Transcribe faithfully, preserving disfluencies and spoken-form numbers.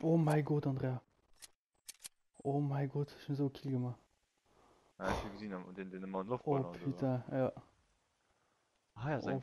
Oh mein Gott, Andrea. Oh mein Gott, schon so Kill gemacht. Ja, ich hab gesehen, am- den, den immer in Oh, Luftballon und so. putain, ja. Ah ja, sein Oh,